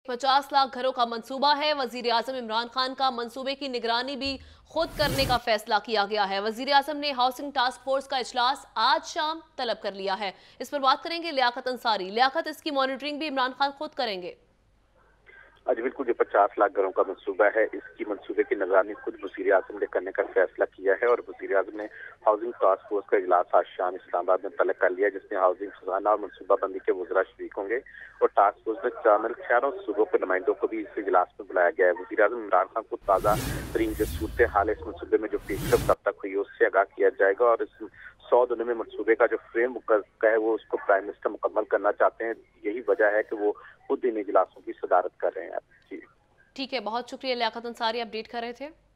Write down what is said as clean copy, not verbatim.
50 लाख घरों का मंसूबा है। वजीर आजम इमरान खान का मंसूबे की निगरानी भी खुद करने का फैसला किया गया है। वजीर आजम ने हाउसिंग टास्क फोर्स का इजलास आज शाम तलब कर लिया है। इस पर बात करेंगे लियाकत अंसारी। लियाकत, इसकी मॉनिटरिंग भी इमरान खान खुद करेंगे? जी बिल्कुल, जो 50 लाख घरों का मंसूबा है, इसकी मंसूबे की निगरानी खुद वजीर आजम ने करने का फैसला किया है और वजीर आजम ने हाउसिंग टास्क फोर्स का इजलास आज शाम इस्लामाबाद में तलब कर लिया, जिसमें हाउसिंग खजाना और मनसूबा बंदी के वज़रा शरीक होंगे और टास्क फोर्स में शामिल शहरों सूबों के नुमाइंदों को भी इस इजलास में बुलाया गया है। वजीर आजम इमरान खान को ताज़ा तरीन जो सूरत हाल है इस मनसूबे में जो पेशरफ अब तक हुई है उससे आगाह किया जाएगा और इस 100 दिनों में मनसूबे का जो फ्रेम है वो उसको प्राइम मिनिस्टर मुकम्मल करना चाहते हैं। यही वजह है कि वो खुद इन इजलासों की सदारत कर रहे हैं। जी ठीक है, बहुत शुक्रिया लियाकत अंसारी, अपडेट कर रहे थे।